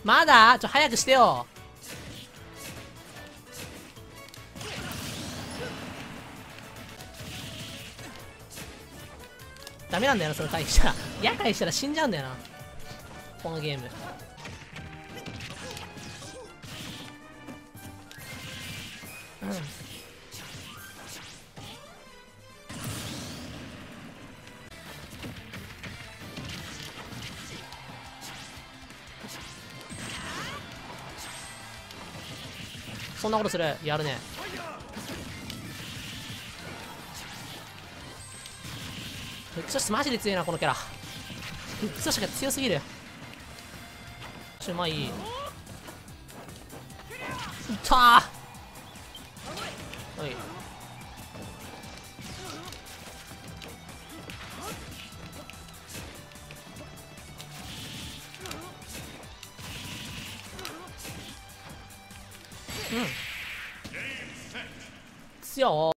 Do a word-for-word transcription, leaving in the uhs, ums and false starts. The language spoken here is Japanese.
まだちょ早くしてよ。ダメなんだよな、その回避したら。や回避したら死んじゃうんだよな、このゲーム。うん。そんなことする、やるね。フックスシマジで強いな、このキャラ。フックスシが強すぎる。ちょ、まあいい。いったー。はい。うん。強い。